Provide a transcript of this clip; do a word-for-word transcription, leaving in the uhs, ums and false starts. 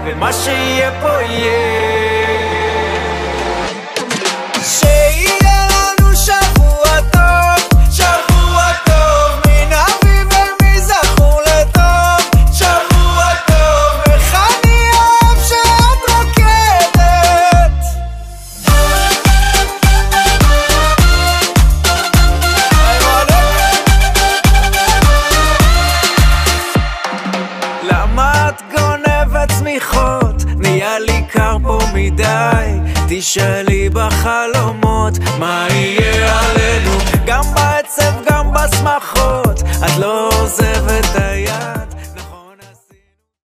ומה שיהיה פה יהיה. למה את גונבת צמיחות? נהיה לי קר פה מדי. תשאלי בחלומות מה יהיה עלינו, גם בעצב גם בשמחות. את לא עוזבת היד.